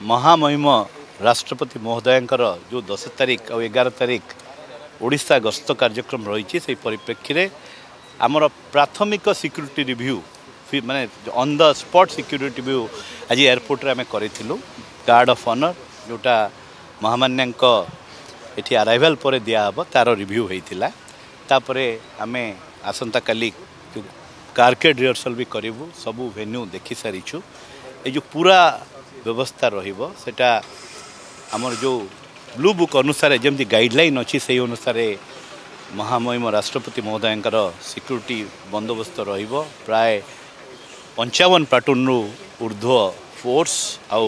महामहिम राष्ट्रपति महोदयंकर जो 10 तारिख और 11 तारिख ओडिशा गस्त कार्यक्रम रही से परिप्रेक्षी में आमर प्राथमिक सिक्यूरीटी रिव्यू माने on the spot security review आज एयरपोर्ट रे आमे करिथिलु। गार्ड ऑफ ऑनर जोटा महामान्यांक एठी अराइवल पर दिया हबो तार रिव्यू होइतिला। तापरे आमे आसंता काली कारकेड रिहर्सल भी करिवु। सबु वेन्यू देखि सारिछु। ए जो पूरा व्यवस्था रहिबो सेटा हमर जो ब्लू बुक अनुसार जमती गाइडलाइन अच्छी से अनुसार महामहिम राष्ट्रपति महोदयंकर सिक्यूरीटी बंदोबस्त रहिबो। प्राय 55 प्लाटून रु ऊर्ध्व फोर्स आउ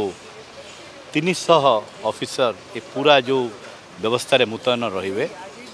300 ऑफिसर ये पूरा जो व्यवस्था रे मुतयन रहिबे।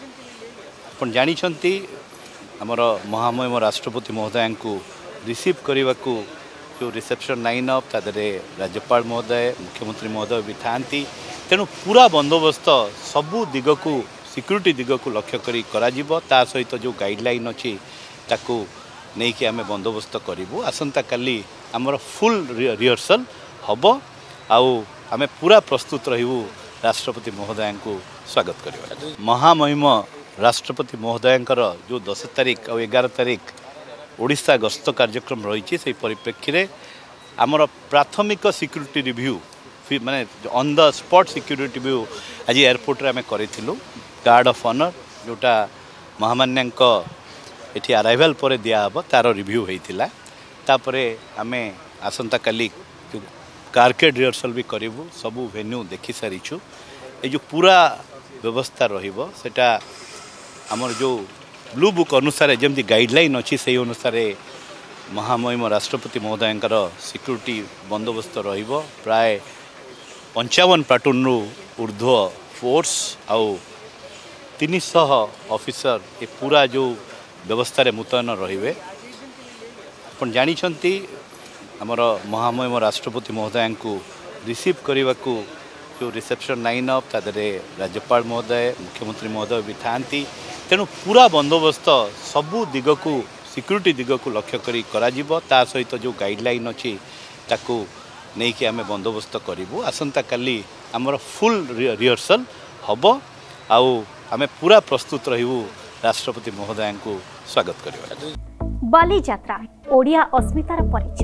आपण जानि छंती हमर महामहिम राष्ट्रपति महोदय को रिसीव करने को जो रिसेप्शन लाइन अप तादरे राज्यपाल महोदय मुख्यमंत्री महोदय भी थांती। तेणु पूरा बंदोबस्त सबू दिग को सिक्यूरीटी दिग को लक्ष्य करी करा जिवो। ता सहित जो गाइडलाइन अच्छी ताकू नहीं कि आमे बंदोबस्त करूँ। आसंता काली आमर फुल रिहर्सल हबो आउ आमे पूरा प्रस्तुत रहू राष्ट्रपति महोदय को स्वागत करवा। महामहिम राष्ट्रपति महोदयंकर जो 10 तारिख और 11 तारिख ओडिशा गस्त कार्यक्रम रही से परिप्रेक्षी में आमर प्राथमिक सिक्यूरीटी रिव्यू माने on the spot security review आज एयरपोर्ट रे आमे करिथिलु। गार्ड ऑफ ऑनर जोटा महामान्यांक एठी अराइवल पर दिया हबो तार रिव्यू होइतिला। तापरे आमे आसंता काली कारकेड रिहर्सल भी करिवु। सबु वेन्यू देखि सारिछु। ए जो पूरा व्यवस्था रहिबो सेटा हमर जो ब्लू बुक अनुसार जमती गाइडलाइन अच्छी से अनुसार महामहिम राष्ट्रपति महोदयंकर सिक्यूरीटी बंदोबस्त रहिबो। प्राय 55 प्लाटून रु ऊर्ध्व फोर्स आउ 300 ऑफिसर ये पूरा जो व्यवस्था रे मुतयन रहिबे। आपण जानि छंती हमर महामहिम राष्ट्रपति महोदय को रिसीव करने को जो रिसेप्शन लाइन अप तादरे राज्यपाल महोदय मुख्यमंत्री महोदय भी थांती। तेणु पूरा बंदोबस्त सबू दिग को सिक्यूरीटी दिग को लक्ष्य करी करा जिवो। ता सहित जो गाइडलाइन अच्छी ताकू नहीं कि आमे बंदोबस्त करूँ। आसंता काली आमर फुल रिहर्सल हबो आउ आमे पूरा प्रस्तुत रहू राष्ट्रपति महोदय को स्वागत करवा। बाली यात्रा ओडिया अस्मितार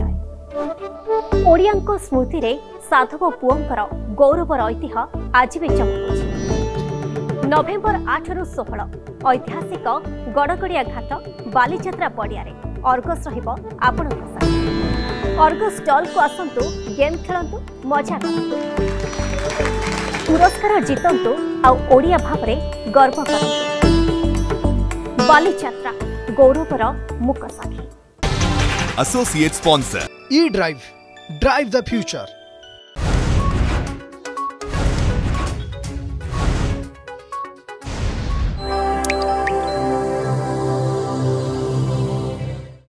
परिचय। ओडियांको स्मृति रे साधव पुओंकर गौरवर ऐतिह्य आज भी चमकुछि। नवेम्बर 8 रु 16 ऐतिहासिक गड़गड़िया घाट बालीयात्रा पड़िया अर्गस रहिबो आपणक साथ। अर्गस स्टॉल को आसंतु, गेम खेलंतु, मजा करंतु, पुरस्कार जितंतु आउ ओडिया भावरे गर्व करंतु। Baliyatra गौरवर मुकसाखी। Associate sponsor E-Drive, drive the future.